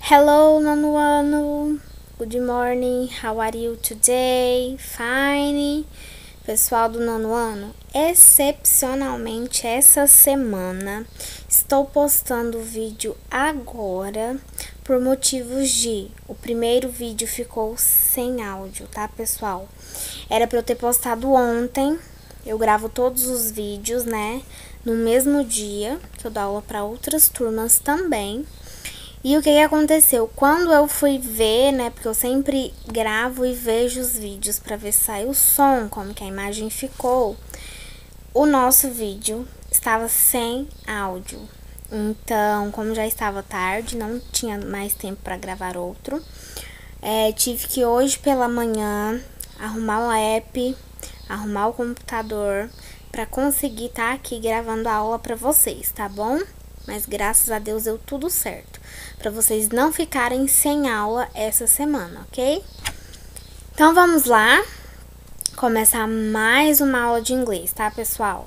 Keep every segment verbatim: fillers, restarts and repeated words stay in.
Hello, nono ano. Good morning. How are you today? Fine. Pessoal do nono ano, excepcionalmente essa semana estou postando o vídeo agora por motivos de o primeiro vídeo ficou sem áudio, tá, pessoal? Era para eu ter postado ontem. Eu gravo todos os vídeos, né, no mesmo dia, que eu dou aula para outras turmas também. E o que que aconteceu? Quando eu fui ver, né, porque eu sempre gravo e vejo os vídeos para ver se sai o som, como que a imagem ficou, o nosso vídeo estava sem áudio. Então, como já estava tarde, não tinha mais tempo para gravar outro, é, tive que hoje pela manhã arrumar o app, arrumar o computador para conseguir estar aqui gravando a aula para vocês, tá bom? Mas graças a Deus deu tudo certo, para vocês não ficarem sem aula essa semana, ok? Então vamos lá, começar mais uma aula de inglês, tá, pessoal?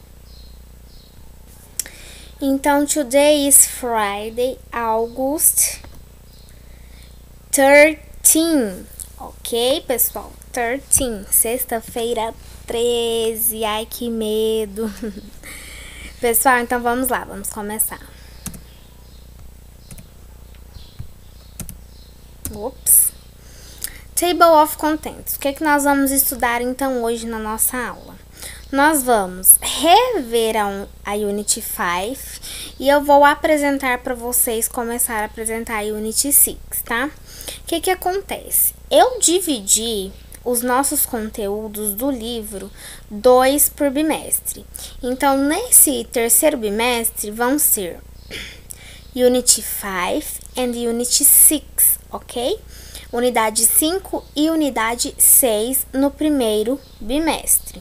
Então, today is Friday, August thirteenth, ok, pessoal? treze, sexta-feira treze, ai que medo. Pessoal, então vamos lá, vamos começar. Ops. Table of Contents. O que é que nós vamos estudar então hoje na nossa aula? Nós vamos rever a, a Unit cinco e eu vou apresentar para vocês, começar a apresentar a Unit seis, tá? O que que acontece? Eu dividi os nossos conteúdos do livro dois por bimestre. Então, nesse terceiro bimestre vão ser Unit cinco and Unit seis, ok? Unidade cinco e Unidade seis no primeiro bimestre.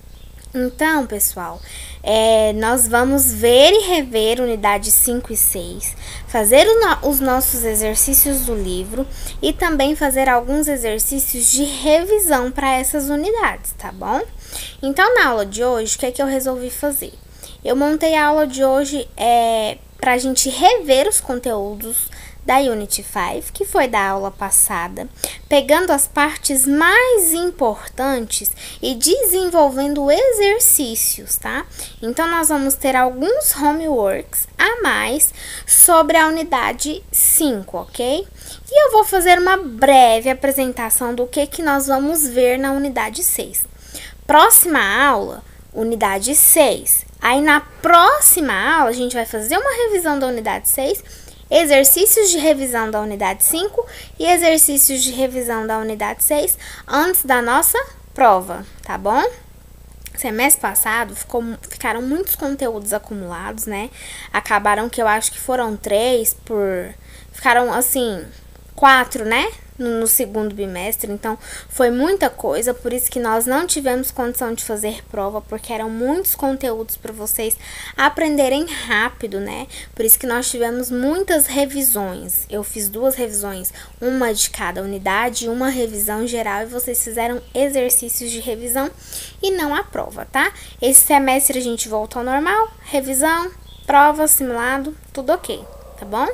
Então, pessoal, é, nós vamos ver e rever unidade cinco e seis, fazer no, os nossos exercícios do livro e também fazer alguns exercícios de revisão para essas unidades, tá bom? Então, na aula de hoje, o que é que eu resolvi fazer? Eu montei a aula de hoje é, para a gente rever os conteúdos da Unit cinco, que foi da aula passada, pegando as partes mais importantes e desenvolvendo exercícios, tá? Então, nós vamos ter alguns homeworks a mais sobre a unidade cinco, ok? E eu vou fazer uma breve apresentação do que, que nós vamos ver na unidade seis. Próxima aula, unidade seis. Aí, na próxima aula, a gente vai fazer uma revisão da unidade seis, exercícios de revisão da unidade cinco e exercícios de revisão da unidade seis antes da nossa prova, tá bom? Semestre passado ficou, ficaram muitos conteúdos acumulados, né? Acabaram que eu acho que foram três por... Ficaram, assim, quatro, né? No, no segundo bimestre, então foi muita coisa, por isso que nós não tivemos condição de fazer prova, porque eram muitos conteúdos para vocês aprenderem rápido, né? Por isso que nós tivemos muitas revisões. Eu fiz duas revisões, uma de cada unidade e uma revisão geral, e vocês fizeram exercícios de revisão e não a prova, tá? Esse semestre a gente volta ao normal, revisão, prova, simulado, tudo ok, tá bom?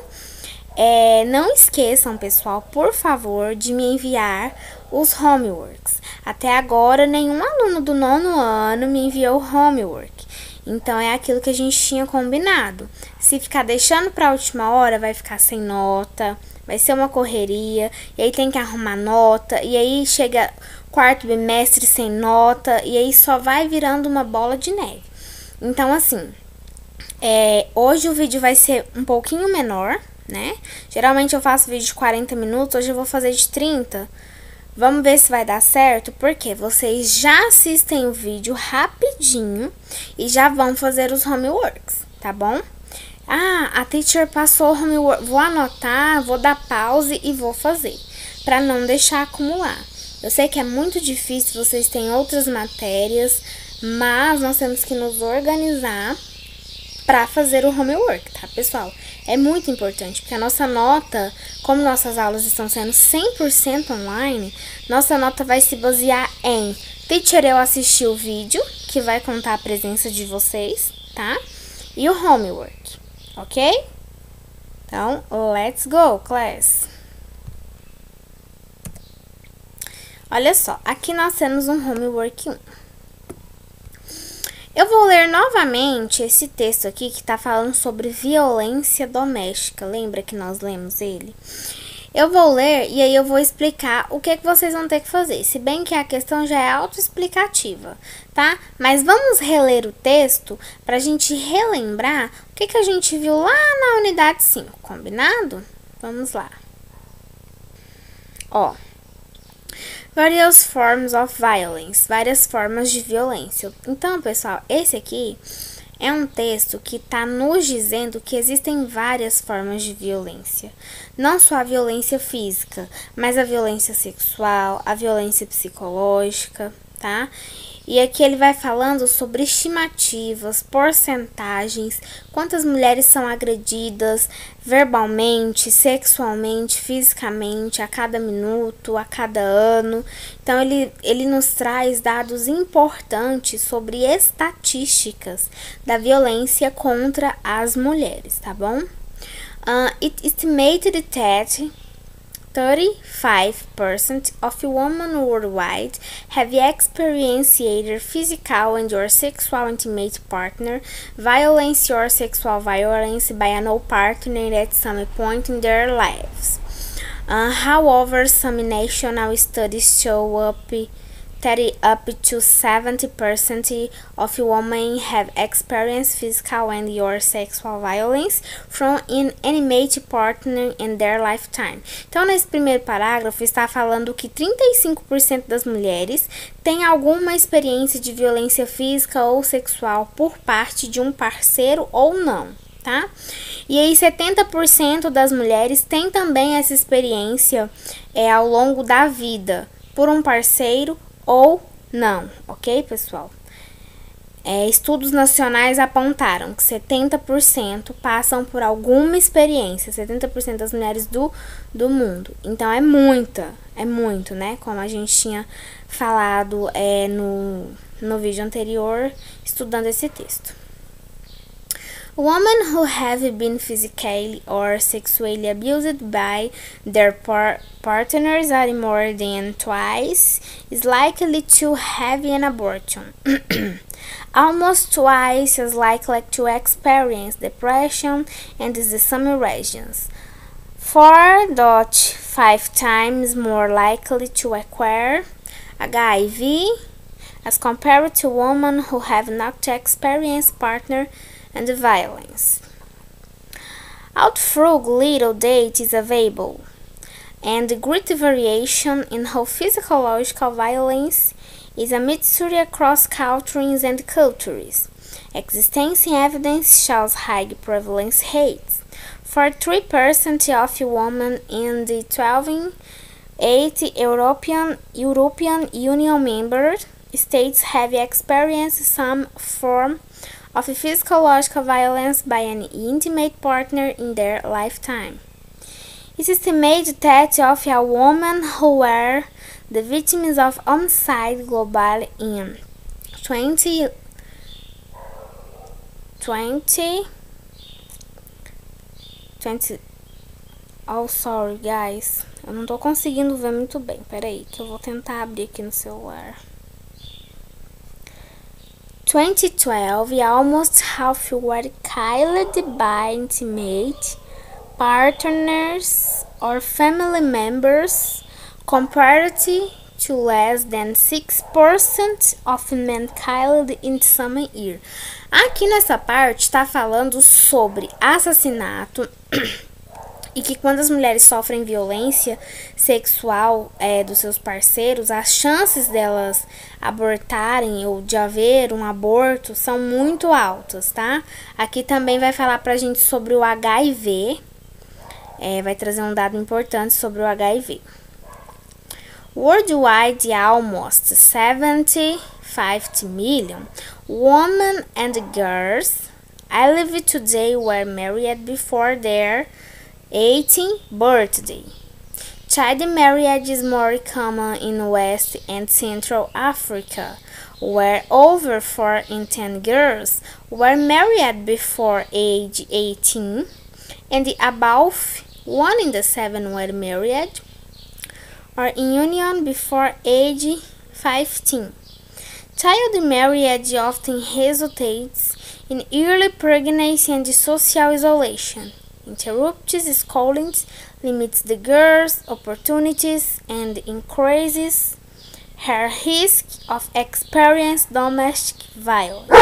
É, não esqueçam, pessoal, por favor, de me enviar os homeworks. Até agora, nenhum aluno do nono ano me enviou homework. Então, é aquilo que a gente tinha combinado. Se ficar deixando para a última hora, vai ficar sem nota, vai ser uma correria, e aí tem que arrumar nota, e aí chega quarto bimestre sem nota, e aí só vai virando uma bola de neve. Então, assim, é, hoje o vídeo vai ser um pouquinho menor, né? Geralmente eu faço vídeo de quarenta minutos, hoje eu vou fazer de trinta. Vamos ver se vai dar certo, porque vocês já assistem o vídeo rapidinho e já vão fazer os homeworks, tá bom? Ah, a teacher passou o homework, vou anotar, vou dar pause e vou fazer, para não deixar acumular. Eu sei que é muito difícil, vocês têm outras matérias, mas nós temos que nos organizar para fazer o homework, tá, pessoal? É muito importante, porque a nossa nota, como nossas aulas estão sendo cem por cento online, nossa nota vai se basear em teacher, eu assisti o vídeo, que vai contar a presença de vocês, tá? E o homework, ok? Então, let's go, class! Olha só, aqui nós temos um homework um. Eu vou ler novamente esse texto aqui que está falando sobre violência doméstica. Lembra que nós lemos ele? Eu vou ler e aí eu vou explicar o que, que vocês vão ter que fazer. Se bem que a questão já é autoexplicativa, tá? Mas vamos reler o texto para a gente relembrar o que, que a gente viu lá na unidade cinco, combinado? Vamos lá. Ó. Various forms of violence, várias formas de violência. Então, pessoal, esse aqui é um texto que está nos dizendo que existem várias formas de violência. Não só a violência física, mas a violência sexual, a violência psicológica, tá? E aqui ele vai falando sobre estimativas, porcentagens, quantas mulheres são agredidas verbalmente, sexualmente, fisicamente, a cada minuto, a cada ano. Então, ele, ele nos traz dados importantes sobre estatísticas da violência contra as mulheres, tá bom? Uh, it estimated that thirty-five percent of women worldwide have experienced either physical and or sexual intimate partner violence or sexual violence by an old partner at some point in their lives. Uh, however, some national studies show up that up to seventy percent of women have experienced physical and or sexual violence from an intimate partner in their lifetime. Então, nesse primeiro parágrafo, está falando que trinta e cinco por cento das mulheres têm alguma experiência de violência física ou sexual por parte de um parceiro ou não, tá? E aí, setenta por cento das mulheres têm também essa experiência é, ao longo da vida, por um parceiro ou não, ok, pessoal? É, estudos nacionais apontaram que setenta por cento passam por alguma experiência, setenta por cento das mulheres do, do mundo. Então, é muita, é muito, né? Como a gente tinha falado é, no, no vídeo anterior, estudando esse texto. Women who have been physically or sexually abused by their par partners are more than twice as likely to have an abortion. Almost twice as likely to experience depression and disseminations. four point five times more likely to acquire H I V as compared to women who have not experienced partner and violence. Although little data is available, and great variation in how physiological violence is a mixture across cultures and cultures, existing evidence shows high prevalence rates. forty-three percent of women in the twelve eight European, European Union member states have experienced some form of physiological violence by an intimate partner in their lifetime. It is estimated that of a women who were the victims of homicide globally in twenty twenty twenty. Oh, sorry, guys. Eu não tô conseguindo ver muito bem. Peraí, que eu vou tentar abrir aqui no celular. twenty twelve, almost half were killed by intimate partners or family members, compared to less than six percent of men killed in some year. Aqui nessa parte está falando sobre assassinato e que quando as mulheres sofrem violência sexual é, dos seus parceiros, as chances delas abortarem ou de haver um aborto são muito altas, tá? Aqui também vai falar pra gente sobre o H I V, é, vai trazer um dado importante sobre o H I V. Worldwide, almost seventy-five million women and girls alive today were married before their eighteenth birthday. Child marriage is more common in West and Central Africa, where over four in ten girls were married before age eighteen, and above one in the seven were married or in union before age fifteen. Child marriage often results in early pregnancy and social isolation, interrupts schooling, limits the girl's opportunities, and increases her risk of experiencing domestic violence.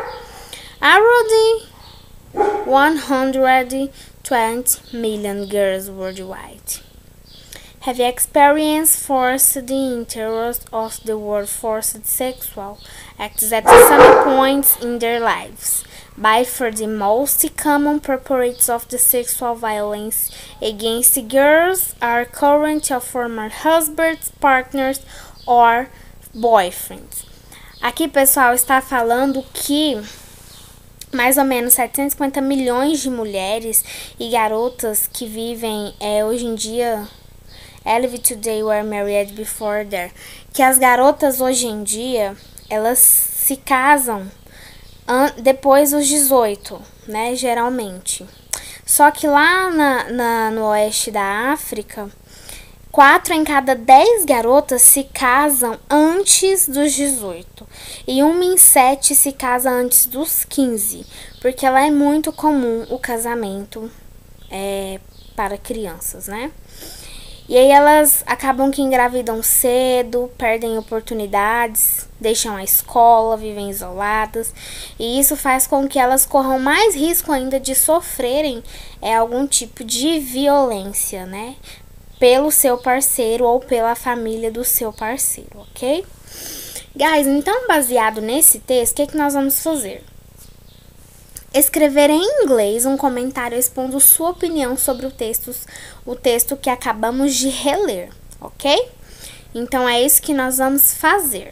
Around one hundred twenty million girls worldwide have experienced forced intercourse of the word forced sexual acts at some points in their lives. By far the most common perpetrators of the sexual violence against girls are current or former husbands, partners or boyfriends. Aqui, pessoal, está falando que mais ou menos setecentos e cinquenta milhões de mulheres e garotas que vivem é, hoje em dia, live today were married before there, que as garotas hoje em dia, elas se casam depois dos dezoito, né, geralmente. Só que lá na, na, no oeste da África, quatro em cada dez garotas se casam antes dos dezoito. E uma em sete se casa antes dos quinze. Porque lá é muito comum o casamento é, para crianças, né? E aí elas acabam que engravidam cedo, perdem oportunidades, deixam a escola, vivem isoladas. E isso faz com que elas corram mais risco ainda de sofrerem é, algum tipo de violência, né? Pelo seu parceiro ou pela família do seu parceiro, ok? Guys, então baseado nesse texto, o que, que nós vamos fazer? Escrever em inglês um comentário expondo sua opinião sobre o texto, o texto que acabamos de reler, ok? Então é isso que nós vamos fazer.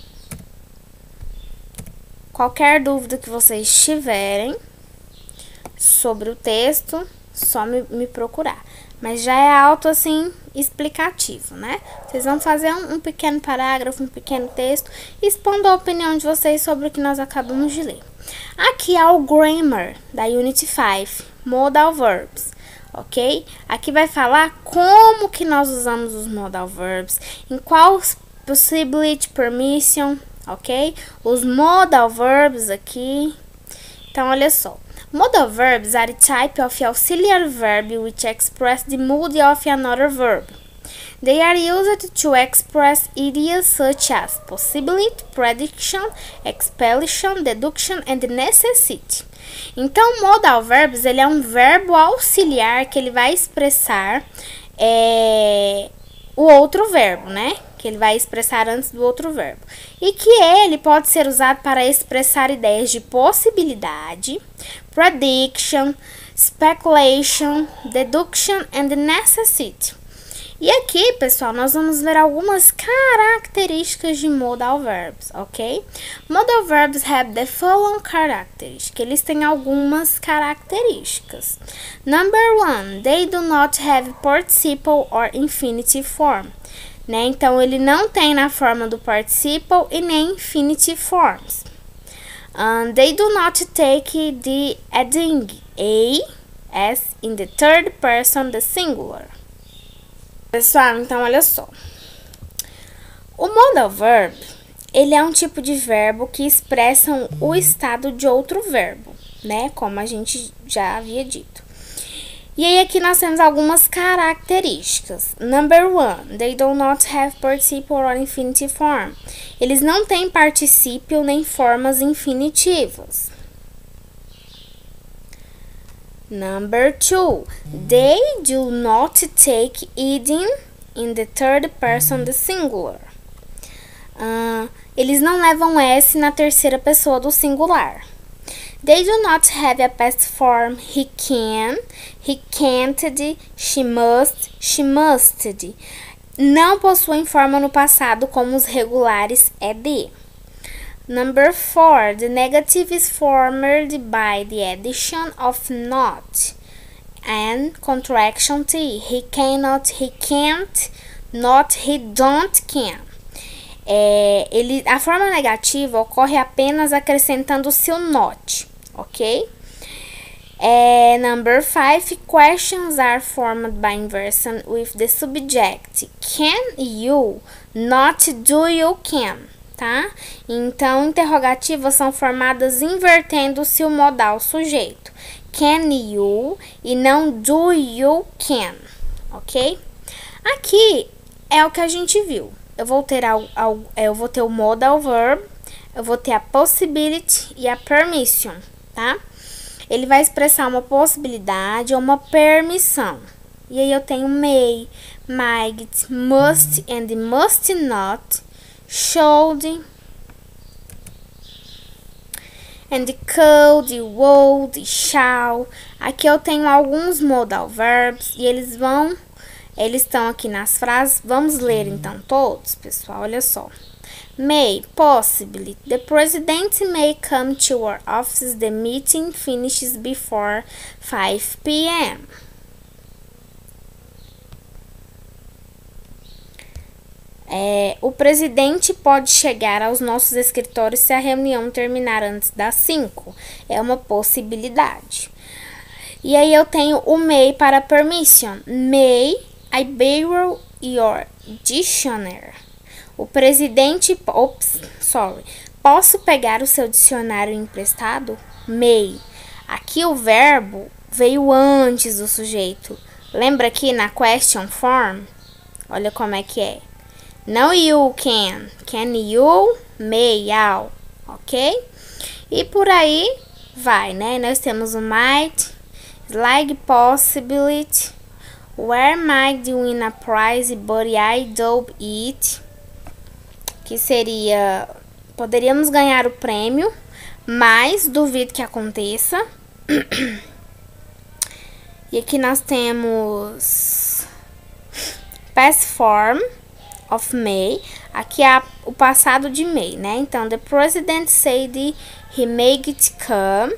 Qualquer dúvida que vocês tiverem sobre o texto, só me, me procurar. Mas já é auto assim explicativo, né? Vocês vão fazer um, um pequeno parágrafo, um pequeno texto, expondo a opinião de vocês sobre o que nós acabamos de ler. Aqui é o grammar da Unit cinco, modal verbs, ok? Aqui vai falar como que nós usamos os modal verbs, em qual possibility, permission, ok? Os modal verbs aqui. Então, olha só. Modal verbs are a type of auxiliary verb which express the mood of another verb. They are used to express ideas such as possibility, prediction, expulsion, deduction and necessity. Então, modal verbs ele é um verbo auxiliar que ele vai expressar é, o outro verbo, né? Que ele vai expressar antes do outro verbo. E que ele pode ser usado para expressar ideias de possibilidade, prediction, speculation, deduction and necessity. E aqui, pessoal, nós vamos ver algumas características de modal verbs, ok? Modal verbs have the following characteristics, que eles têm algumas características. Number one, they do not have participle or infinitive form. Né? Então, ele não tem na forma do participle e nem infinitive forms. Um, they do not take the adding a as in the third person, the singular. Pessoal, então olha só. O modal verb, ele é um tipo de verbo que expressa o estado de outro verbo, né? Como a gente já havia dito. E aí aqui nós temos algumas características. Number one, they do not have participle or infinitive form. Eles não têm particípio nem formas infinitivas. Number two, they do not take eating in the third person, the singular. Uh, eles não levam S na terceira pessoa do singular. They do not have a past form, he can, he can't, she must, she musted. Não possuem forma no passado como os regulares ed. Number four, the negative is formed by the addition of not and contraction T. He cannot, he can't, not, he don't can. É, ele, a forma negativa ocorre apenas acrescentando o seu not, ok? É, number five, questions are formed by inversion with the subject can you, not do you can, tá? Então, interrogativas são formadas invertendo-se o modal sujeito. Can you e não do you can, ok? Aqui é o que a gente viu. Eu vou ter, ao, ao, eu vou ter o modal verb, eu vou ter a possibility e a permission, tá? Ele vai expressar uma possibilidade ou uma permissão. E aí eu tenho may, might, must and must not, should, and could, would, shall. Aqui eu tenho alguns modal verbs e eles vão, eles estão aqui nas frases. Vamos ler então todos, pessoal, olha só. May, possibly. The president may come to our office. The meeting finishes before five p m É, o presidente pode chegar aos nossos escritórios se a reunião terminar antes das cinco. É uma possibilidade. E aí eu tenho o may para permission. May I borrow your dictionary? O presidente, ops, sorry, posso pegar o seu dicionário emprestado? May. Aqui o verbo veio antes do sujeito. Lembra aqui na question form? Olha como é que é. Não you can. Can you, may, you, ok? E por aí vai, né? Nós temos o might, like, possibility, where might win a prize, but I doubt it. Que seria, poderíamos ganhar o prêmio, mas duvido que aconteça. E aqui nós temos past form of may. Aqui é o passado de may, né? Então, the president said he may it come.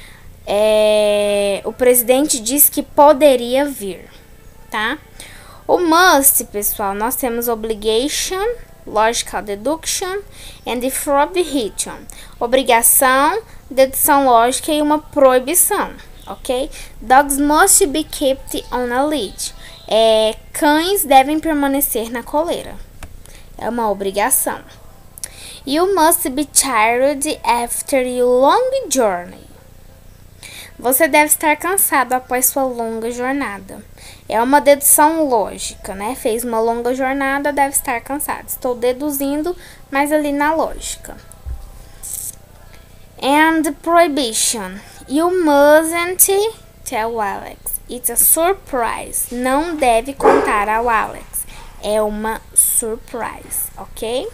É, o presidente disse que poderia vir, tá? O must, pessoal, nós temos obligation, logical deduction and prohibition. Obrigação, dedução lógica e uma proibição, ok? Dogs must be kept on a lead. É, cães devem permanecer na coleira. É uma obrigação. You must be tired after your long journey. Você deve estar cansado após sua longa jornada. É uma dedução lógica, né? Fez uma longa jornada, deve estar cansado. Estou deduzindo, mas ali na lógica. And prohibition. You mustn't tell Alex. It's a surprise. Não deve contar ao Alex. É uma surprise, ok?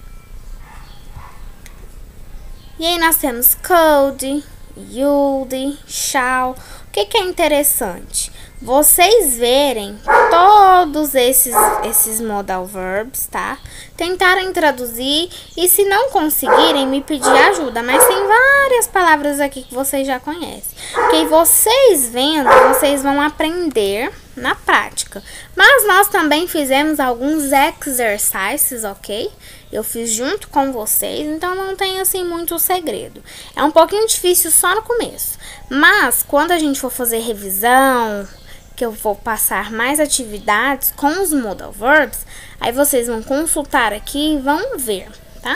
E aí nós temos could, would, shall. O que que é interessante? Vocês verem todos esses, esses modal verbs, tá? Tentarem traduzir e se não conseguirem, me pedir ajuda. Mas tem várias palavras aqui que vocês já conhecem. Que vocês vendo, vocês vão aprender na prática. Mas nós também fizemos alguns exercices, ok? Eu fiz junto com vocês, então não tem assim muito segredo. É um pouquinho difícil só no começo. Mas quando a gente for fazer revisão, que eu vou passar mais atividades com os modal verbs, aí vocês vão consultar aqui e vão ver, tá?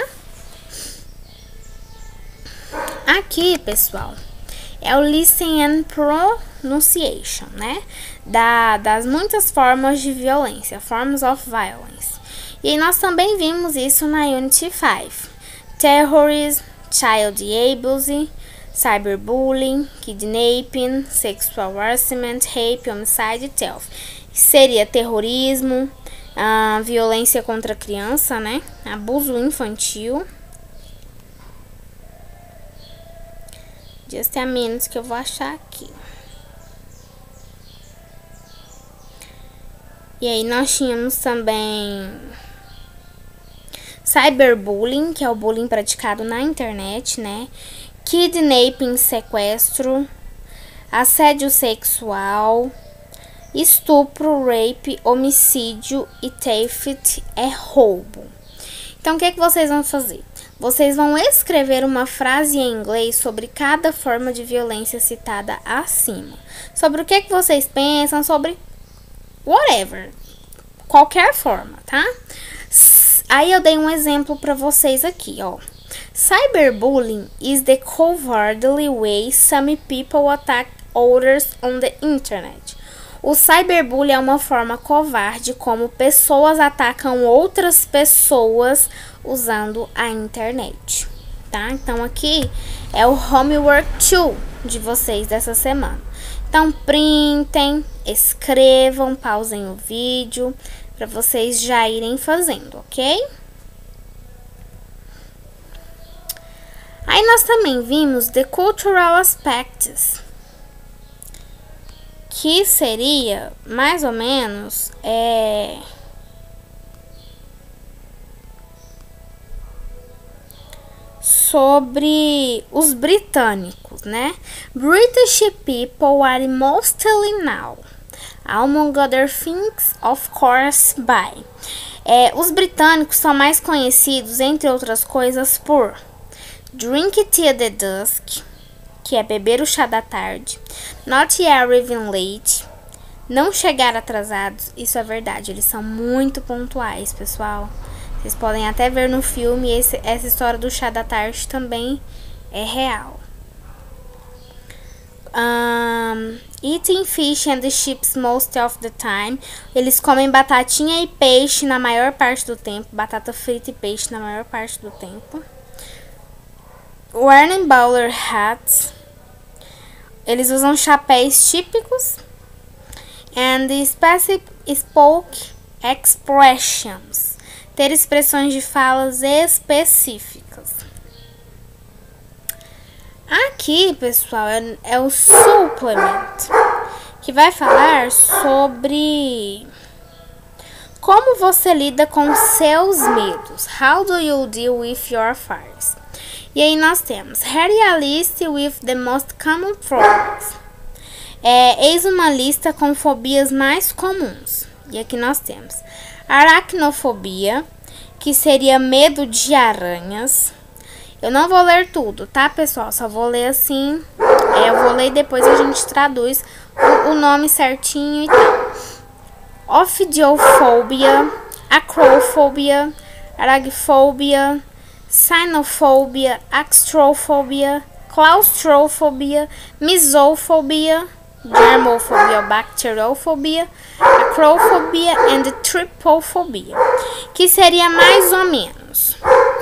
Aqui, pessoal, é o listen and pronunciation, né? Da, das muitas formas de violência, forms of violence. E nós também vimos isso na Unit cinco. Terrorism, child abuse, cyberbullying, kidnapping, sexual harassment, rape, homicide e theft. Seria terrorismo, ah, violência contra a criança, né? Abuso infantil. Just a minute que eu vou achar aqui. E aí nós tínhamos também cyberbullying, que é o bullying praticado na internet, né? Kidnapping, sequestro, assédio sexual, estupro, rape, homicídio e theft é roubo. Então, o que é que vocês vão fazer? vocês vão escrever uma frase em inglês sobre cada forma de violência citada acima. Sobre o que, que vocês pensam, sobre whatever, qualquer forma, tá? Aí eu dei um exemplo para vocês aqui, ó. Cyberbullying is the cowardly way some people attack others on the internet. O cyberbullying é uma forma covarde como pessoas atacam outras pessoas usando a internet, tá? Então aqui é o homework dois de vocês dessa semana. Então printem, escrevam, pausem o vídeo para vocês já irem fazendo, ok? Aí nós também vimos the cultural aspects, que seria mais ou menos é, sobre os britânicos, né? British people are mostly now, among other things, of course, by. É, os britânicos são mais conhecidos, entre outras coisas, por drink tea at the dusk, que é beber o chá da tarde, not arriving late, não chegar atrasados. Isso é verdade, eles são muito pontuais, pessoal. Vocês podem até ver no filme, esse, essa história do chá da tarde também é real. Um, eating fish and chips most of the time. Eles comem batatinha e peixe na maior parte do tempo. Batata frita e peixe na maior parte do tempo. Wearing bowler hats. Eles usam chapéus típicos. And specific spoke expressions. Ter expressões de falas específicas. Aqui, pessoal, é, é o supplement, que vai falar sobre como você lida com seus medos. How do you deal with your fears? E aí nós temos here a list with the most common phobias. É, eis uma lista com fobias mais comuns. E aqui nós temos aracnofobia, que seria medo de aranhas. Eu não vou ler tudo, tá, pessoal? Só vou ler assim. É, eu vou ler e depois a gente traduz o, o nome certinho e tal. Ophidiofobia, acrofobia, aragfobia, sinofobia, axtrofobia, claustrofobia, misofobia, germofobia, bacteriofobia, acrofobia and tripofobia, que seria mais ou menos.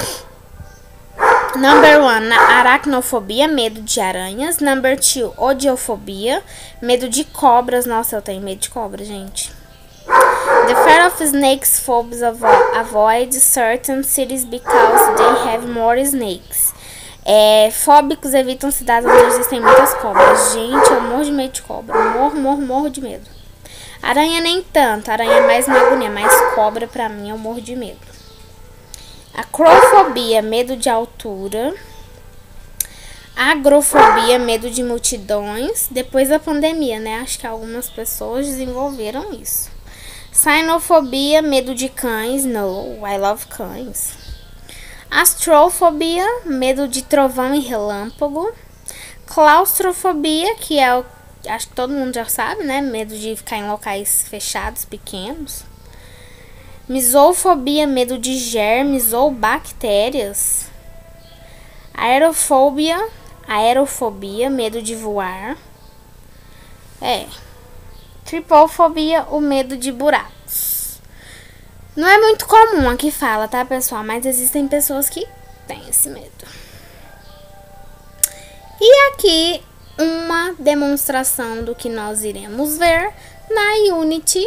Number one, aracnofobia, medo de aranhas. Number two, odiofobia, medo de cobras. Nossa, eu tenho medo de cobra, gente. The fear of snakes, phobes avo avoid certain cities because they have more snakes. É, fóbicos evitam cidades onde existem muitas cobras. Gente, eu morro de medo de cobra. Morro, morro, morro de medo. Aranha nem tanto. Aranha é mais uma agonia, mas cobra pra mim eu morro de medo. Acrofobia, medo de altura. Agrofobia, medo de multidões. Depois da pandemia, né? Acho que algumas pessoas desenvolveram isso. Sinofobia, medo de cães. No, I love cães. Astrofobia, medo de trovão e relâmpago. Claustrofobia, que é o, acho que todo mundo já sabe, né? Medo de ficar em locais fechados, pequenos. Misofobia, medo de germes ou bactérias. Aerofobia, aerofobia, medo de voar. É. Tripofobia, o medo de buracos. Não é muito comum aqui fala, tá, pessoal? Mas existem pessoas que têm esse medo. E aqui uma demonstração do que nós iremos ver na Unity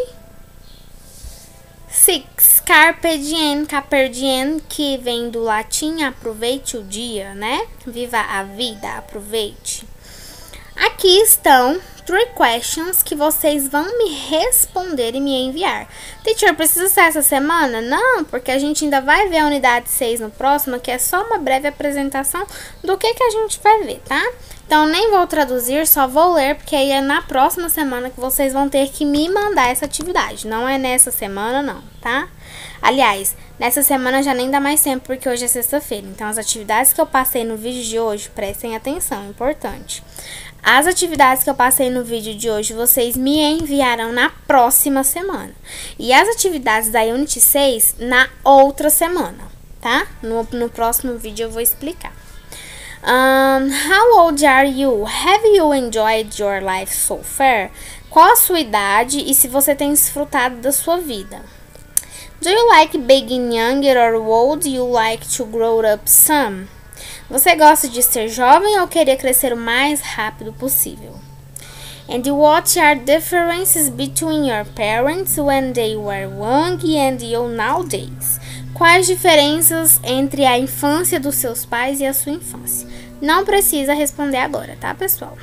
seis. Carpe diem, carpe diem, que vem do latim aproveite o dia, né? Viva a vida, aproveite. Aqui estão three questions que vocês vão me responder e me enviar. Teacher, precisa ser essa semana? Não, porque a gente ainda vai ver a unidade seis no próximo, que é só uma breve apresentação do que, que a gente vai ver, tá? Então, nem vou traduzir, só vou ler, porque aí é na próxima semana que vocês vão ter que me mandar essa atividade. Não é nessa semana, não, tá? Aliás, nessa semana já nem dá mais tempo, porque hoje é sexta-feira. Então, as atividades que eu passei no vídeo de hoje, prestem atenção, importante. As atividades que eu passei no vídeo de hoje, vocês me enviarão na próxima semana. E as atividades da Unit seis, na outra semana, tá? No, no próximo vídeo eu vou explicar. Um, how old are you? Have you enjoyed your life so far? Qual a sua idade e se você tem desfrutado da sua vida? Do you like being younger or old? You like to grow up some? Você gosta de ser jovem ou querer crescer o mais rápido possível? And what are differences between your parents when they were young and you nowadays? Quais diferenças entre a infância dos seus pais e a sua infância? Não precisa responder agora, tá, pessoal?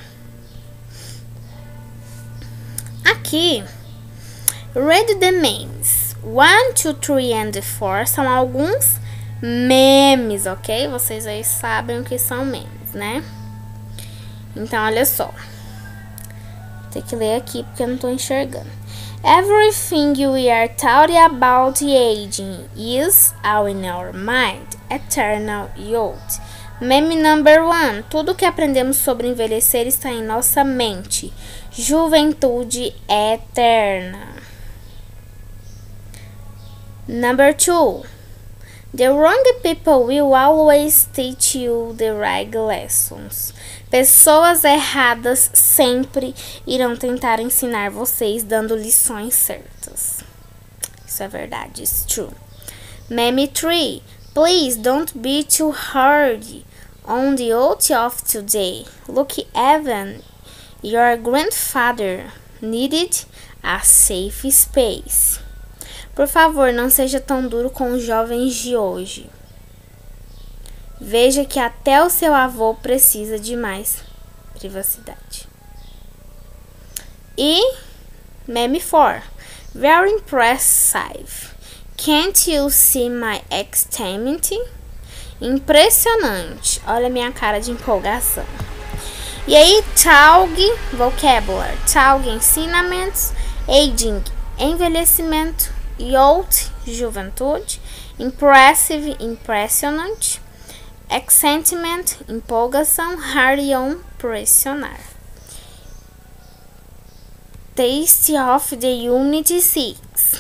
Aqui, read the memes. One, two, three and four são alguns memes, ok? Vocês aí sabem o que são memes, né? Então, olha só. Tem que ler aqui porque eu não tô enxergando. Everything we are taught about aging is all in our mind, eternal youth. Meme number one. Tudo que aprendemos sobre envelhecer está em nossa mente. Juventude eterna. Number two. The wrong people will always teach you the right lessons. Pessoas erradas sempre irão tentar ensinar vocês dando lições certas. Isso é verdade, it's true. Meme three. Please don't be too hard on the youth of today. Look, Evan, your grandfather needed a safe space. Por favor, não seja tão duro com os jovens de hoje. Veja que até o seu avô precisa de mais privacidade. E meme four. Very impressive. Can't you see my extremity? Impressionante. Olha a minha cara de empolgação. E aí, Taug, vocabulary. Taug, ensinamentos. Aging, envelhecimento. Youth, juventude. Impressive, impressionante. Excitement, empolgação. Hurry on, pressionar. Taste of the Unit six.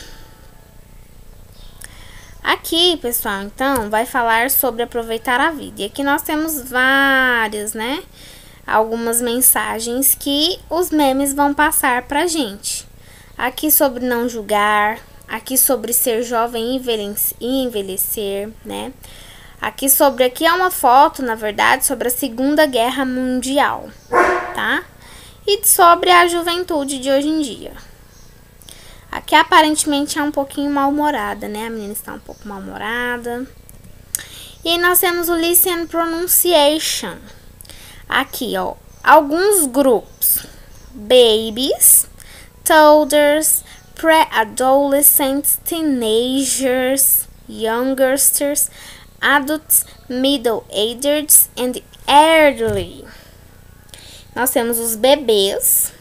Aqui, pessoal, então, vai falar sobre aproveitar a vida. E aqui nós temos várias, né? Algumas mensagens que os memes vão passar pra gente. Aqui sobre não julgar. Aqui sobre ser jovem e envelhecer, né? Aqui sobre, aqui é uma foto, na verdade, sobre a Segunda Guerra Mundial, tá? E sobre a juventude de hoje em dia. Aqui aparentemente é um pouquinho mal-humorada, né? A menina está um pouco mal-humorada. E nós temos o Listen Pronunciation. Aqui, ó, alguns grupos. Babies, toddlers, pré-adolescents, teenagers, youngsters, adults, middle-aged and elderly. Nós temos os bebês.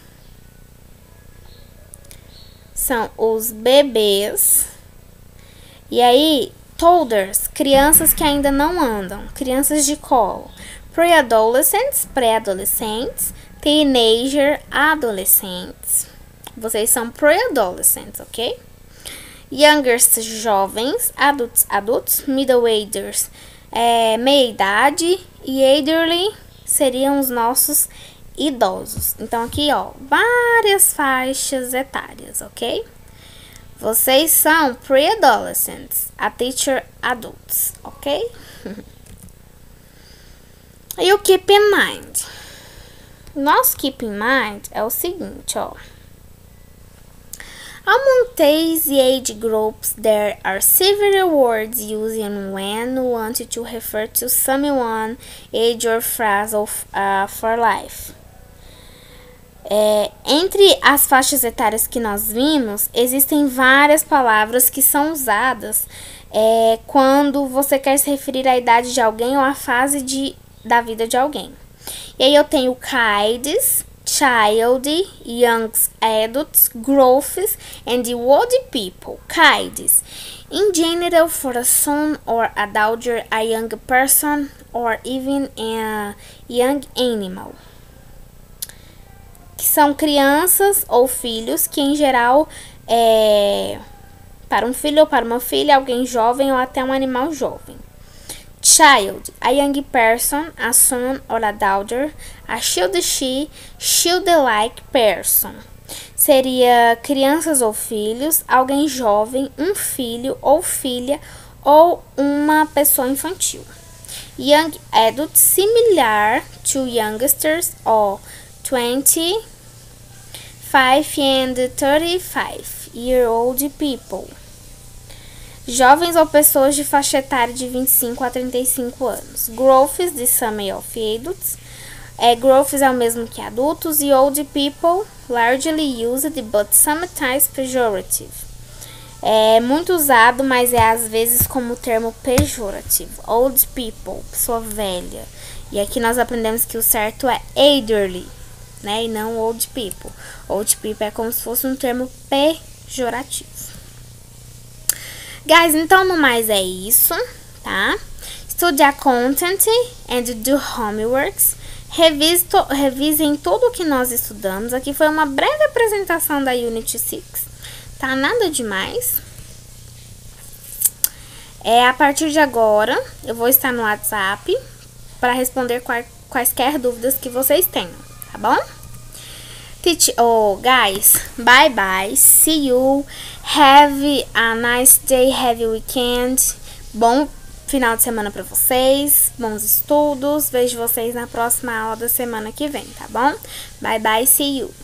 São os bebês. E aí, toddlers, crianças que ainda não andam, crianças de colo. Pré-adolescents, pré-adolescentes. Teenager, adolescentes. Vocês são pré-adolescents, ok? Youngers, jovens. Adults, adultos. Middle-agers, é, meia-idade. E elderly seriam os nossos idosos. Então, aqui, ó, várias faixas etárias, ok? Vocês são pre-adolescents, a teacher adults, ok? E o keep in mind? Nosso keep in mind é o seguinte, ó. Among these age groups, there are several words used when wanted to refer to someone, age or phrase of, uh, for life. É, entre as faixas etárias que nós vimos, existem várias palavras que são usadas é, quando você quer se referir à idade de alguém ou à fase de, da vida de alguém. E aí eu tenho kids, child, young adults, growths, and the old people. Kids, in general, for a son or a daughter, a young person, or even a young animal. Que são crianças ou filhos, que em geral é para um filho ou para uma filha, alguém jovem ou até um animal jovem. Child, a young person, a son or a daughter, a child she, child-like person. Seria crianças ou filhos, alguém jovem, um filho ou filha ou uma pessoa infantil. Young adult, similar to youngsters or twenty-five and thirty-five year old people. Jovens ou pessoas de faixa etária de vinte e cinco a trinta e cinco anos. Growths, the sum of adults. É, growths é o mesmo que adultos. E old people, largely used but sometimes pejorative. É muito usado, mas é às vezes como termo pejorativo. Old people, pessoa velha. E aqui nós aprendemos que o certo é elderly, né? E não old people. Old people é como se fosse um termo pejorativo. Guys, então no mais é isso, tá? Estude a content and do homeworks. Revise to, revisem tudo o que nós estudamos. Aqui foi uma breve apresentação da Unit seis, tá? Nada demais. É, a partir de agora, eu vou estar no WhatsApp para responder quais, quaisquer dúvidas que vocês tenham, tá bom? Teach, oh, guys, bye bye, see you, have a nice day, have a weekend, bom final de semana pra vocês, bons estudos, vejo vocês na próxima aula da semana que vem, tá bom? Bye bye, see you.